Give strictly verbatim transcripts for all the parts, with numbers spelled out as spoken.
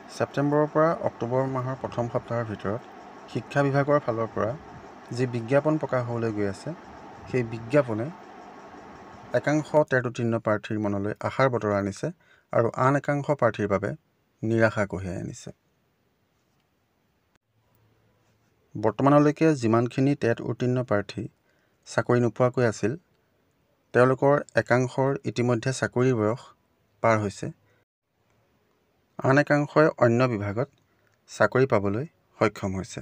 ছেপ্টেম্বৰৰ পৰা অক্টোবৰ মাহৰ প্ৰথম সপ্তাহৰ ভিতৰত শিক্ষা বিভাগৰ ফালৰ পৰা যি বিজ্ঞাপন প্ৰকাশ হ'বলৈ গৈ আছে, সেই বিজ্ঞাপনে একাংশ টেট উত্তীৰ্ণ প্ৰাৰ্থীৰ মনলৈ আশাৰ বতৰ আনিছে আৰু আন একাংশ প্ৰাৰ্থীৰ বাবে নিৰাশা কঢ়িয়াই আনিছে। বৰ্তমানলৈকে যিমানখিনি টেট উত্তীৰ্ণ প্ৰাৰ্থী চাকৰি নোপোৱাকৈ আছিল, তেওঁলোকৰ একাংশৰ ইতিমধ্যে চাকৰিৰ বয়স পাৰ হৈছে। আন একাংশই অন্য বিভাগত চাকৰি পাবলৈ সক্ষম হৈছে।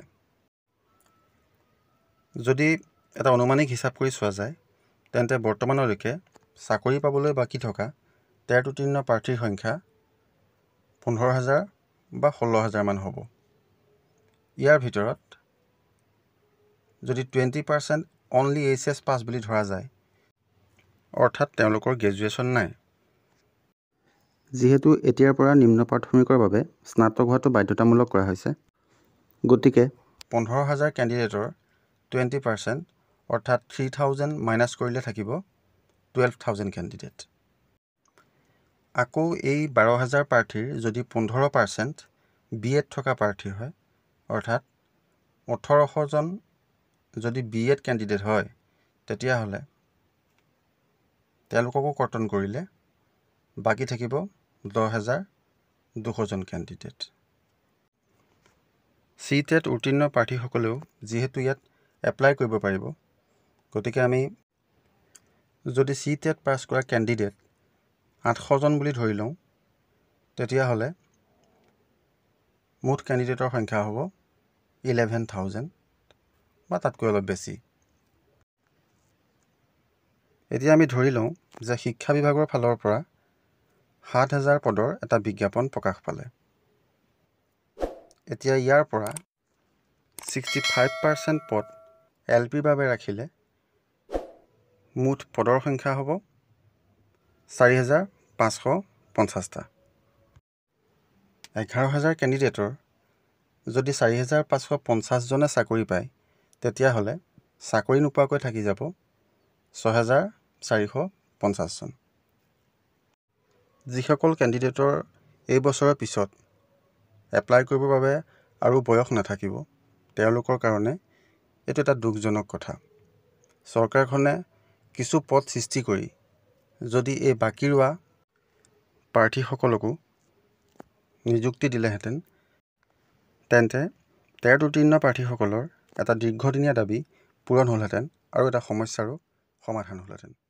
যদি এটা অনুমানিক হিচাপ কৰি চোৱা যায়, তেন্তে বৰ্তমানলৈকে চাকৰি পাবলৈ বাকী থকা টেট উত্তীৰ্ণ প্ৰাৰ্থীৰ সংখ্যা পোন্ধৰ হাজাৰ বা ষোল্ল হাজাৰমান হ'ব। ইয়াৰ ভিতৰত যদি twenty percent only H S pass বুলি ধৰা যায়, অৰ্থাৎ তেওঁলোকৰ গ্ৰেজুৱেশ্যন নাই। যিহেতু এতিয়াৰ পৰা নিম্ন প্ৰাথমিকৰ বাবে স্নাতক হোৱাটো বাধ্যতামূলক কৰা হৈছে, গতিকে পোন্ধৰ হাজাৰ কেণ্ডিডেটৰ টুৱেণ্টি পাৰ্চেণ্ট অৰ্থাৎ থ্ৰী থাউজেণ্ড মাইনাছ কৰিলে থাকিব টুৱেল্ভ থাউজেণ্ড কেণ্ডিডেট। আকৌ এই বাৰ হাজাৰ প্ৰাৰ্থীৰ যদি পোন্ধৰ পাৰ্চেণ্ট বি এড থকা প্ৰাৰ্থী হয়, অৰ্থাৎ ওঠৰশজন যদি বি এড কেণ্ডিডেট হয়, তেতিয়াহ'লে তেওঁলোককো কৰ্তন কৰিলে বাকী থাকিব দহ হাজাৰ দুশজন কেণ্ডিডেট। চি টেট উত্তীৰ্ণ প্ৰাৰ্থীসকলেও যিহেতু ইয়াত এপ্লাই কৰিব পাৰিব, গতিকে আমি যদি চি টেট পাছ কৰা কেণ্ডিডেট আঠশজন বুলি ধৰি লওঁ, তেতিয়াহ'লে মুঠ কেণ্ডিডেটৰ সংখ্যা হ'ব ইলেভেন থাউজেণ্ড বা তাতকৈ অলপ বেছি। এতিয়া আমি ধৰি লওঁ যে শিক্ষা বিভাগৰ ফালৰ পৰা সাত হাজাৰ পদৰ এটা বিজ্ঞাপন প্ৰকাশ পালে। এতিয়া ইয়াৰ পৰা ছিক্সটি ফাইভ পাৰ্চেণ্ট পদ এল পিৰ বাবে ৰাখিলে মুঠ পদৰ সংখ্যা হ'ব চাৰি হাজাৰ পাঁচশ পঞ্চাছটা। এঘাৰ হাজাৰ কেণ্ডিডেটৰ যদি চাৰি হাজাৰ পাঁচশ পঞ্চাছজনে চাকৰি পায়, তেতিয়াহ'লে চাকৰি নোপোৱাকৈ থাকি যাব ছয় হাজাৰ চাৰিশ পঞ্চাছজন। যিসকল কেণ্ডিডেটৰ এই বছৰৰ পিছত এপ্লাই কৰিবৰ বাবে আৰু বয়স নাথাকিব, তেওঁলোকৰ কাৰণে এইটো এটা দুখজনক কথা। চৰকাৰখনে কিছু পদ সৃষ্টি কৰি যদি এই বাকী ৰোৱা প্ৰাৰ্থীসকলকো নিযুক্তি দিলেহেঁতেন, তেন্তে টেট উত্তীৰ্ণ প্ৰাৰ্থীসকলৰ এটা দীৰ্ঘদিনীয়া দাবী পূৰণ হ'লহেঁতেন আৰু এটা সমস্যাৰো সমাধান হ'লহেঁতেন।